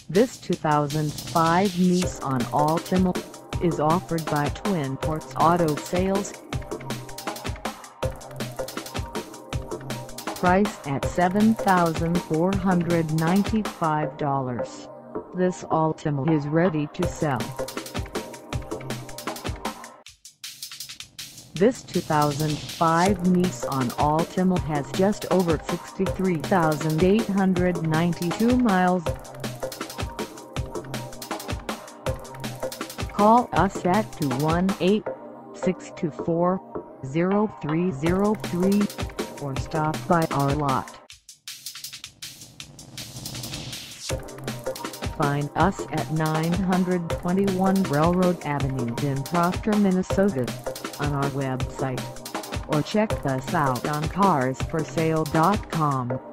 This 2005 Nissan Altima is offered by Twin Ports Auto Sales. Price at $7,495. This Altima is ready to sell. This 2005 Nissan Altima has just over 63,892 miles. Call us at 218-624-0303 or stop by our lot. Find us at 921 Railroad Avenue in Proctor, Minnesota, on our website, or check us out on carsforsale.com.